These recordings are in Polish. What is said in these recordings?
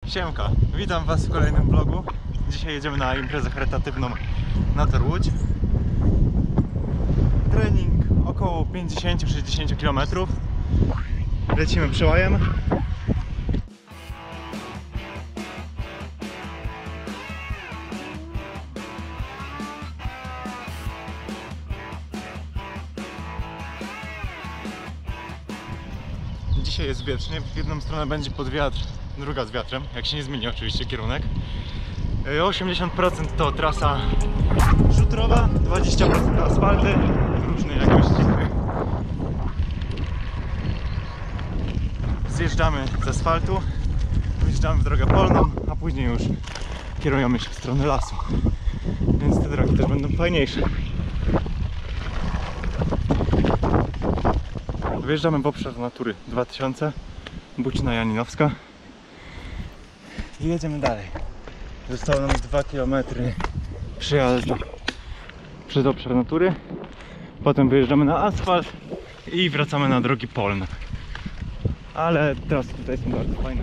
Siemka, witam Was w kolejnym vlogu. Dzisiaj jedziemy na imprezę charytatywną na Tor Łódź. Trening około 50-60 km. Lecimy przełajem. Dzisiaj jest wiecznie, w jedną stronę będzie pod wiatr, druga z wiatrem, jak się nie zmieni oczywiście kierunek. 80% to trasa szutrowa, 20% asfalty różnej jakości. Zjeżdżamy z asfaltu, wjeżdżamy w drogę polną, a później już kierujemy się w stronę lasu. Więc te drogi też będą fajniejsze. Wjeżdżamy w obszar Natury 2000, Bucina Janinowska i jedziemy dalej. Zostało nam 2 km przejazdu przez obszar Natury, potem wyjeżdżamy na asfalt i wracamy na drogi polne. Ale teraz tutaj są bardzo fajne.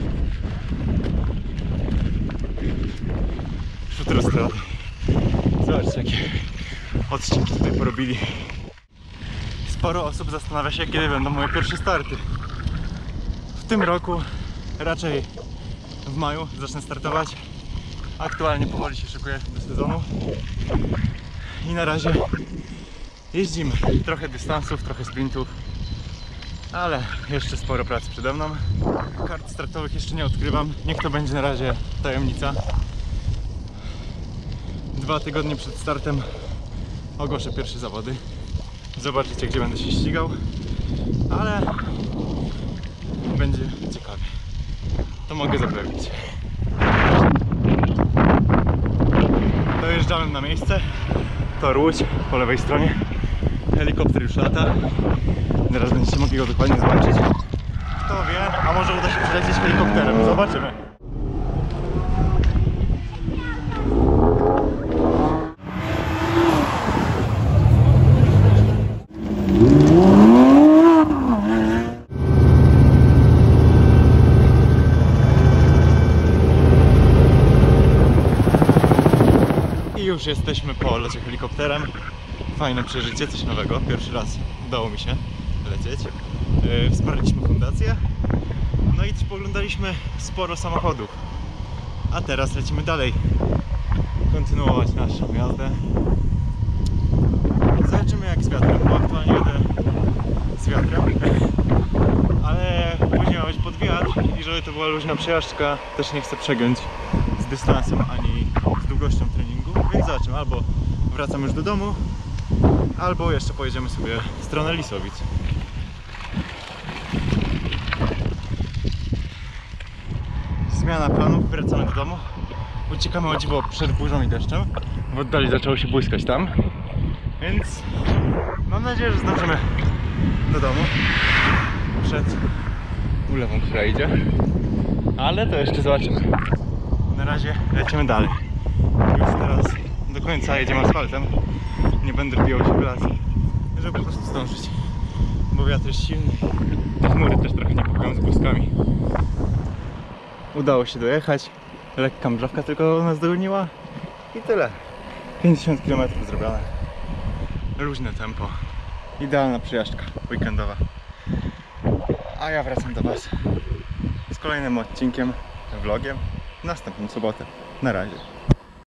Szutrostrady. Zobaczcie, jakie odcinki tutaj porobili. Sporo osób zastanawia się, kiedy będą moje pierwsze starty. W tym roku raczej w maju zacznę startować. Aktualnie powoli się szykuję do sezonu i na razie jeździmy. Trochę dystansów, trochę sprintów, ale jeszcze sporo pracy przede mną. Kart startowych jeszcze nie odkrywam, niech to będzie na razie tajemnica. 2 tygodnie przed startem ogłoszę pierwsze zawody. Zobaczycie, gdzie będę się ścigał, ale będzie ciekawie. To mogę zapewnić. Dojeżdżamy na miejsce. Tor Łódź po lewej stronie. Helikopter już lata. Teraz będziecie mogli go dokładnie zobaczyć. Kto wie, a może uda się przylecieć helikopterem. Zobaczymy. I już jesteśmy po locie helikopterem. Fajne przeżycie, coś nowego. Pierwszy raz udało mi się lecieć. Wsparliśmy fundację. No i też poglądaliśmy sporo samochodów. A teraz lecimy dalej. Kontynuować naszą jazdę. Zobaczymy, jak z wiatrem, bo aktualnie jadę z wiatrem. Ale później ma być pod wiatr i żeby to była luźna przejażdżka, też nie chcę przegiąć z dystansem ani z długością treningu. Więc zobaczymy, albo wracamy już do domu, albo jeszcze pojedziemy sobie w stronę Lisowic. Zmiana planów, wracamy do domu. Uciekamy o dziwo przed burzą i deszczem. W oddali zaczęło się błyskać tam. Więc mam nadzieję, że zdążymy do domu przed ulewą, która idzie. Ale to jeszcze zobaczymy. Na razie lecimy dalej. Już teraz do końca jedziemy asfaltem. Nie będę wbijał się w las, żeby po prostu zdążyć, bo wiatr jest silny. Te chmury też trochę niepokoją z błyskami. Udało się dojechać. Lekka mrzawka tylko nas dogoniła. I tyle. 50 km zrobione. Luźne tempo. Idealna przejażdżka weekendowa. A ja wracam do Was z kolejnym odcinkiem, vlogiem w następną sobotę. Na razie.